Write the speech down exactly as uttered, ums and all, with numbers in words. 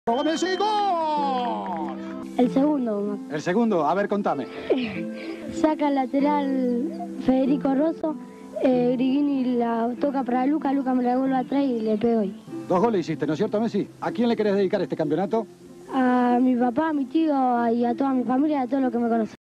¡Messi, gol! El segundo. El segundo, a ver, contame. Saca el lateral Federico Rosso, eh, Grigini la toca para Luca, Luca me la devuelve atrás y le pego ahí. Dos goles hiciste, ¿no es cierto, Messi? ¿A quién le querés dedicar este campeonato? A mi papá, a mi tío y a toda mi familia y a todos los que me conocen.